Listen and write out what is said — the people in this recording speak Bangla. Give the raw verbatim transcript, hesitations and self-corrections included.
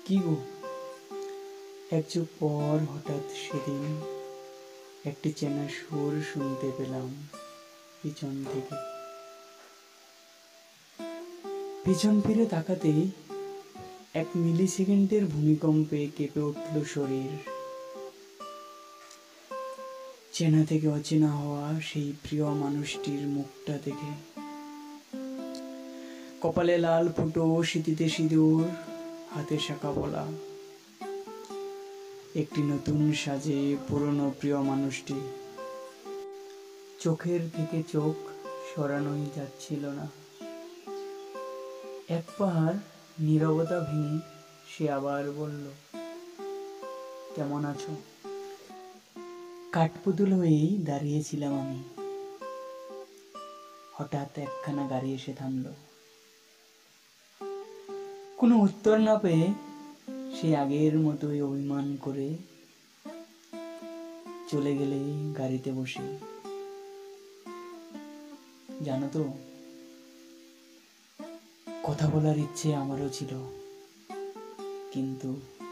কি গো? এক যুগ পর হঠাৎ সেদিন একটি চেনা সুর শুনতে পেলাম পিছন থেকে। পিছন ফিরে তাকাতেই এক মিলি সেকেন্ডের ভূমিকম্পে কেঁপে উঠল শরীর। চেনা থেকে অচেনা হওয়া সেই প্রিয় মানুষটির মুখটা দেখে। কপালে লাল ফুটো, স্মৃতিতে সিঁদুর, হাতে শাঁখা পলা। একটি নতুন সাজে পুরনো প্রিয় মানুষটি। চোখের থেকে চোখ সরানোই যাচ্ছিল না। এক পাহাড় নীরবতা ভেঙে সে আবার বলল, কেমন আছো? কাঠপুতুল হয়েই দাঁড়িয়েছিলাম আমি। হঠাৎ একখানা গাড়ি এসে থামল। কোনো উত্তর না পেয়ে সে আগের মতোই অভিমান করে চলে গেলে গাড়িতে বসে। জানো তো, কথা বলার ইচ্ছে আমারও ছিল, কিন্তু